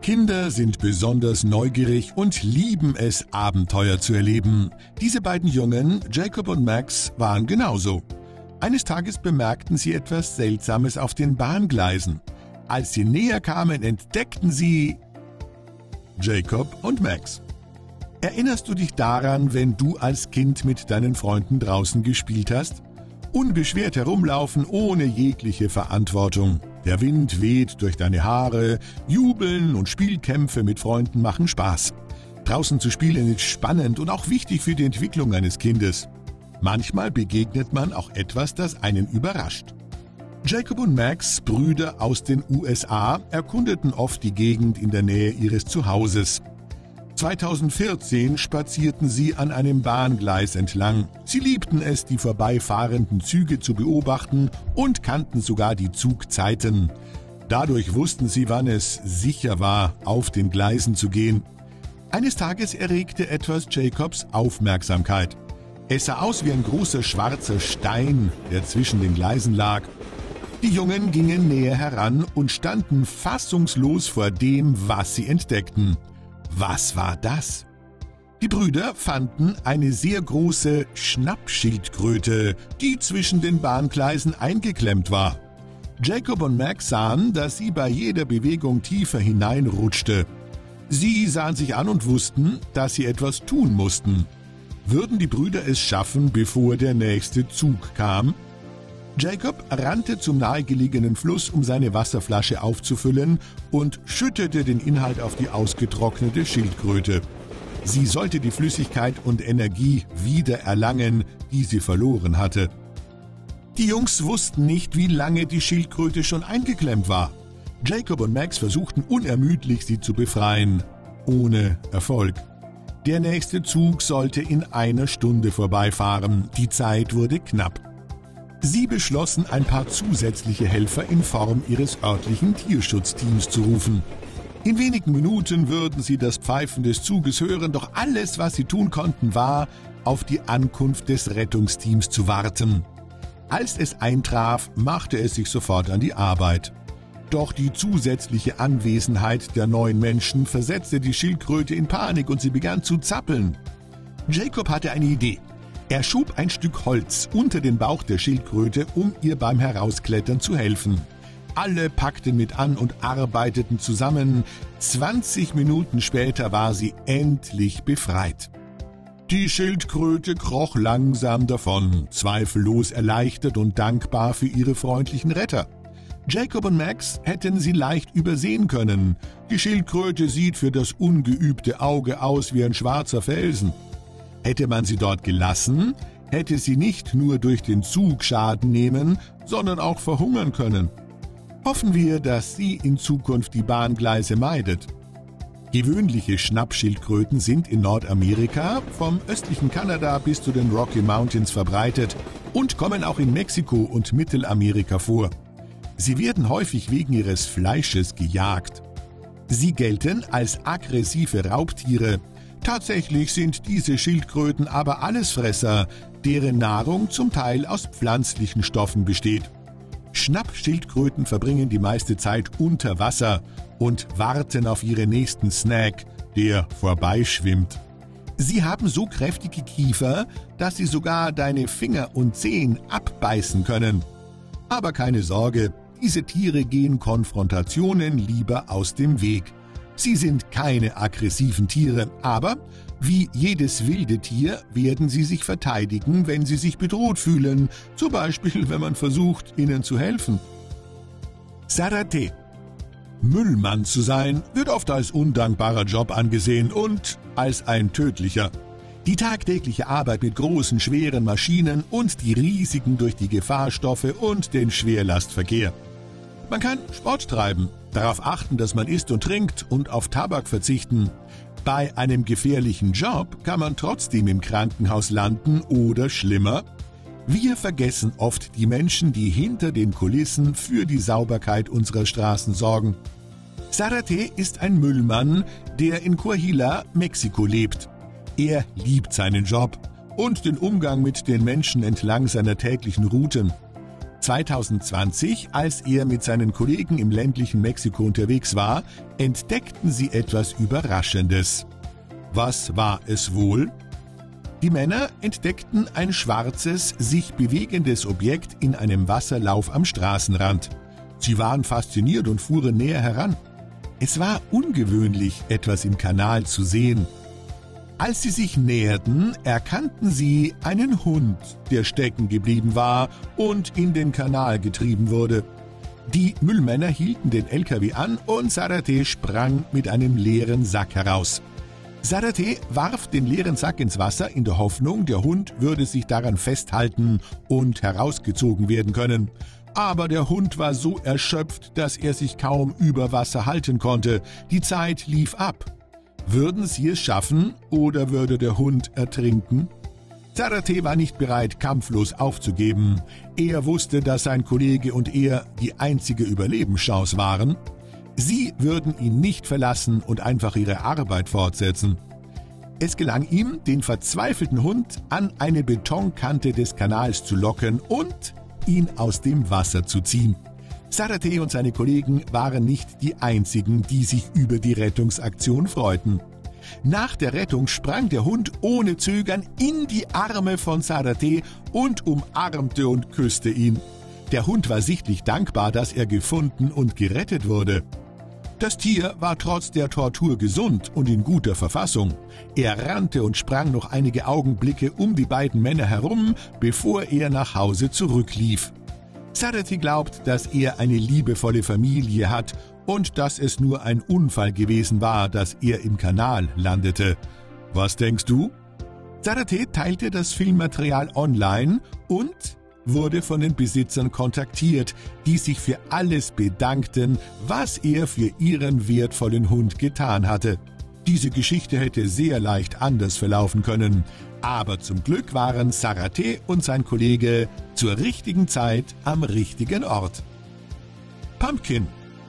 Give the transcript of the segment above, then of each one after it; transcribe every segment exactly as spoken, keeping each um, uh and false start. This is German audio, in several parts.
Kinder sind besonders neugierig und lieben es, Abenteuer zu erleben. Diese beiden Jungen, Jacob und Max, waren genauso. Eines Tages bemerkten sie etwas Seltsames auf den Bahngleisen. Als sie näher kamen, entdeckten sie Jacob und Max. Erinnerst du dich daran, wenn du als Kind mit deinen Freunden draußen gespielt hast? Unbeschwert herumlaufen, ohne jegliche Verantwortung. Der Wind weht durch deine Haare, Jubeln und Spielkämpfe mit Freunden machen Spaß. Draußen zu spielen ist spannend und auch wichtig für die Entwicklung eines Kindes. Manchmal begegnet man auch etwas, das einen überrascht. Jacob und Max, Brüder aus den U S A, erkundeten oft die Gegend in der Nähe ihres Zuhauses. zweitausendvierzehn spazierten sie an einem Bahngleis entlang. Sie liebten es, die vorbeifahrenden Züge zu beobachten und kannten sogar die Zugzeiten. Dadurch wussten sie, wann es sicher war, auf den Gleisen zu gehen. Eines Tages erregte etwas Jacobs Aufmerksamkeit. Es sah aus wie ein großer schwarzer Stein, der zwischen den Gleisen lag. Die Jungen gingen näher heran und standen fassungslos vor dem, was sie entdeckten. Was war das? Die Brüder fanden eine sehr große Schnappschildkröte, die zwischen den Bahngleisen eingeklemmt war. Jacob und Max sahen, dass sie bei jeder Bewegung tiefer hineinrutschte. Sie sahen sich an und wussten, dass sie etwas tun mussten. Würden die Brüder es schaffen, bevor der nächste Zug kam? Jacob rannte zum nahegelegenen Fluss, um seine Wasserflasche aufzufüllen, und schüttete den Inhalt auf die ausgetrocknete Schildkröte. Sie sollte die Flüssigkeit und Energie wieder erlangen, die sie verloren hatte. Die Jungs wussten nicht, wie lange die Schildkröte schon eingeklemmt war. Jacob und Max versuchten unermüdlich, sie zu befreien. Ohne Erfolg. Der nächste Zug sollte in einer Stunde vorbeifahren. Die Zeit wurde knapp. Sie beschlossen, ein paar zusätzliche Helfer in Form ihres örtlichen Tierschutzteams zu rufen. In wenigen Minuten würden sie das Pfeifen des Zuges hören, doch alles, was sie tun konnten, war, auf die Ankunft des Rettungsteams zu warten. Als es eintraf, machte es sich sofort an die Arbeit. Doch die zusätzliche Anwesenheit der neuen Menschen versetzte die Schildkröte in Panik und sie begann zu zappeln. Jacob hatte eine Idee. Er schob ein Stück Holz unter den Bauch der Schildkröte, um ihr beim Herausklettern zu helfen. Alle packten mit an und arbeiteten zusammen. zwanzig Minuten später war sie endlich befreit. Die Schildkröte kroch langsam davon, zweifellos erleichtert und dankbar für ihre freundlichen Retter. Jacob und Max hätten sie leicht übersehen können. Die Schildkröte sieht für das ungeübte Auge aus wie ein schwarzer Felsen. Hätte man sie dort gelassen, hätte sie nicht nur durch den Zug Schaden nehmen, sondern auch verhungern können. Hoffen wir, dass sie in Zukunft die Bahngleise meidet. Gewöhnliche Schnappschildkröten sind in Nordamerika, vom östlichen Kanada bis zu den Rocky Mountains verbreitet und kommen auch in Mexiko und Mittelamerika vor. Sie werden häufig wegen ihres Fleisches gejagt. Sie gelten als aggressive Raubtiere. Tatsächlich sind diese Schildkröten aber Allesfresser, deren Nahrung zum Teil aus pflanzlichen Stoffen besteht. Schnappschildkröten verbringen die meiste Zeit unter Wasser und warten auf ihren nächsten Snack, der vorbeischwimmt. Sie haben so kräftige Kiefer, dass sie sogar deine Finger und Zehen abbeißen können. Aber keine Sorge, diese Tiere gehen Konfrontationen lieber aus dem Weg. Sie sind keine aggressiven Tiere, aber wie jedes wilde Tier werden sie sich verteidigen, wenn sie sich bedroht fühlen, zum Beispiel wenn man versucht, ihnen zu helfen. Sarate. Müllmann zu sein, wird oft als undankbarer Job angesehen und als ein tödlicher. Die tagtägliche Arbeit mit großen, schweren Maschinen und die Risiken durch die Gefahrstoffe und den Schwerlastverkehr. Man kann Sport treiben, darauf achten, dass man isst und trinkt und auf Tabak verzichten. Bei einem gefährlichen Job kann man trotzdem im Krankenhaus landen oder schlimmer. Wir vergessen oft die Menschen, die hinter den Kulissen für die Sauberkeit unserer Straßen sorgen. Sarate ist ein Müllmann, der in Coahuila, Mexiko lebt. Er liebt seinen Job und den Umgang mit den Menschen entlang seiner täglichen Routen. zweitausendzwanzig, als er mit seinen Kollegen im ländlichen Mexiko unterwegs war, entdeckten sie etwas Überraschendes. Was war es wohl? Die Männer entdeckten ein schwarzes, sich bewegendes Objekt in einem Wasserlauf am Straßenrand. Sie waren fasziniert und fuhren näher heran. Es war ungewöhnlich, etwas im Kanal zu sehen. Als sie sich näherten, erkannten sie einen Hund, der stecken geblieben war und in den Kanal getrieben wurde. Die Müllmänner hielten den L K W an und Zarate sprang mit einem leeren Sack heraus. Zarate warf den leeren Sack ins Wasser in der Hoffnung, der Hund würde sich daran festhalten und herausgezogen werden können. Aber der Hund war so erschöpft, dass er sich kaum über Wasser halten konnte. Die Zeit lief ab. Würden sie es schaffen oder würde der Hund ertrinken? Zarate war nicht bereit, kampflos aufzugeben. Er wusste, dass sein Kollege und er die einzige Überlebenschance waren. Sie würden ihn nicht verlassen und einfach ihre Arbeit fortsetzen. Es gelang ihm, den verzweifelten Hund an eine Betonkante des Kanals zu locken und ihn aus dem Wasser zu ziehen. Zarate und seine Kollegen waren nicht die einzigen, die sich über die Rettungsaktion freuten. Nach der Rettung sprang der Hund ohne Zögern in die Arme von Zarate und umarmte und küsste ihn. Der Hund war sichtlich dankbar, dass er gefunden und gerettet wurde. Das Tier war trotz der Tortur gesund und in guter Verfassung. Er rannte und sprang noch einige Augenblicke um die beiden Männer herum, bevor er nach Hause zurücklief. Zarate glaubt, dass er eine liebevolle Familie hat und dass es nur ein Unfall gewesen war, dass er im Kanal landete. Was denkst du? Zarate teilte das Filmmaterial online und wurde von den Besitzern kontaktiert, die sich für alles bedankten, was er für ihren wertvollen Hund getan hatte. Diese Geschichte hätte sehr leicht anders verlaufen können, aber zum Glück waren Zarate und sein Kollege zur richtigen Zeit am richtigen Ort. Pumpkin.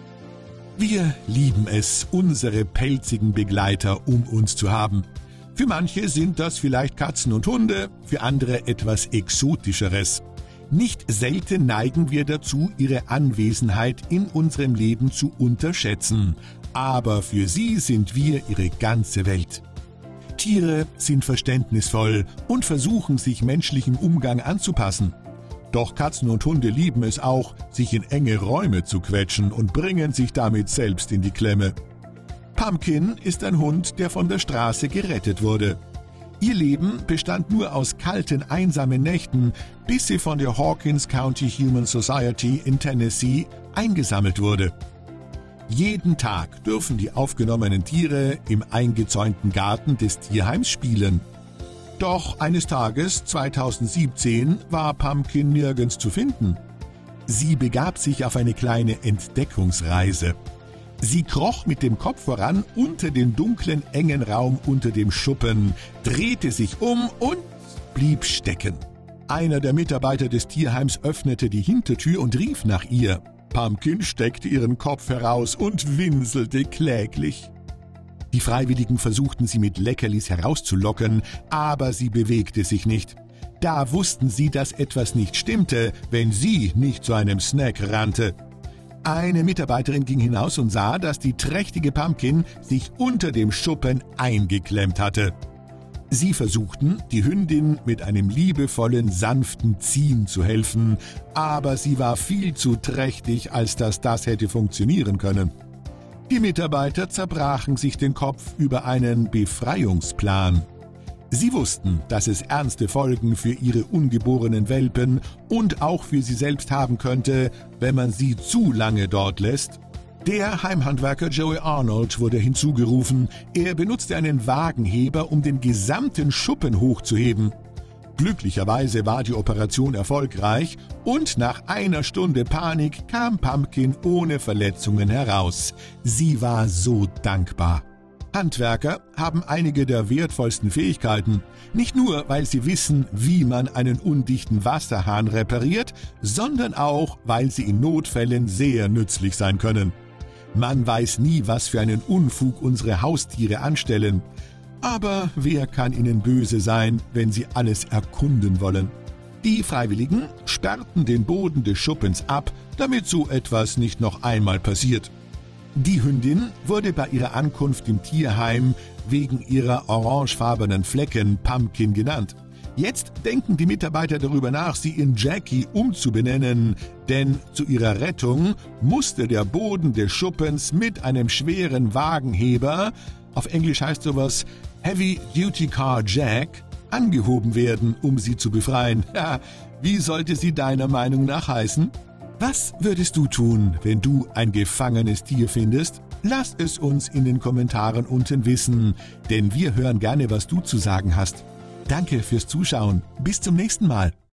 Wir lieben es, unsere pelzigen Begleiter um uns zu haben. Für manche sind das vielleicht Katzen und Hunde, für andere etwas Exotischeres. Nicht selten neigen wir dazu, ihre Anwesenheit in unserem Leben zu unterschätzen. Aber für sie sind wir ihre ganze Welt. Tiere sind verständnisvoll und versuchen, sich menschlichem Umgang anzupassen. Doch Katzen und Hunde lieben es auch, sich in enge Räume zu quetschen und bringen sich damit selbst in die Klemme. Pumpkin ist ein Hund, der von der Straße gerettet wurde. Ihr Leben bestand nur aus kalten, einsamen Nächten, bis sie von der Hawkins County Human Society in Tennessee eingesammelt wurde. Jeden Tag dürfen die aufgenommenen Tiere im eingezäunten Garten des Tierheims spielen. Doch eines Tages, zweitausendsiebzehn, war Pumpkin nirgends zu finden. Sie begab sich auf eine kleine Entdeckungsreise. Sie kroch mit dem Kopf voran unter den dunklen, engen Raum unter dem Schuppen, drehte sich um und blieb stecken. Einer der Mitarbeiter des Tierheims öffnete die Hintertür und rief nach ihr. Pumpkin steckte ihren Kopf heraus und winselte kläglich. Die Freiwilligen versuchten sie mit Leckerlis herauszulocken, aber sie bewegte sich nicht. Da wussten sie, dass etwas nicht stimmte, wenn sie nicht zu einem Snack rannte. Eine Mitarbeiterin ging hinaus und sah, dass die trächtige Pumpkin sich unter dem Schuppen eingeklemmt hatte. Sie versuchten, die Hündin mit einem liebevollen, sanften Ziehen zu helfen, aber sie war viel zu trächtig, als dass das hätte funktionieren können. Die Mitarbeiter zerbrachen sich den Kopf über einen Befreiungsplan. Sie wussten, dass es ernste Folgen für ihre ungeborenen Welpen und auch für sie selbst haben könnte, wenn man sie zu lange dort lässt. Der Heimhandwerker Joey Arnold wurde hinzugerufen. Er benutzte einen Wagenheber, um den gesamten Schuppen hochzuheben. Glücklicherweise war die Operation erfolgreich und nach einer Stunde Panik kam Pumpkin ohne Verletzungen heraus. Sie war so dankbar. Handwerker haben einige der wertvollsten Fähigkeiten, nicht nur, weil sie wissen, wie man einen undichten Wasserhahn repariert, sondern auch, weil sie in Notfällen sehr nützlich sein können. Man weiß nie, was für einen Unfug unsere Haustiere anstellen. Aber wer kann ihnen böse sein, wenn sie alles erkunden wollen? Die Freiwilligen sperrten den Boden des Schuppens ab, damit so etwas nicht noch einmal passiert. Die Hündin wurde bei ihrer Ankunft im Tierheim wegen ihrer orangefarbenen Flecken Pumpkin genannt. Jetzt denken die Mitarbeiter darüber nach, sie in Jackie umzubenennen, denn zu ihrer Rettung musste der Boden des Schuppens mit einem schweren Wagenheber, auf Englisch heißt sowas Heavy Duty Car Jack, angehoben werden, um sie zu befreien. Ja, wie sollte sie deiner Meinung nach heißen? Was würdest du tun, wenn du ein gefangenes Tier findest? Lass es uns in den Kommentaren unten wissen, denn wir hören gerne, was du zu sagen hast. Danke fürs Zuschauen. Bis zum nächsten Mal.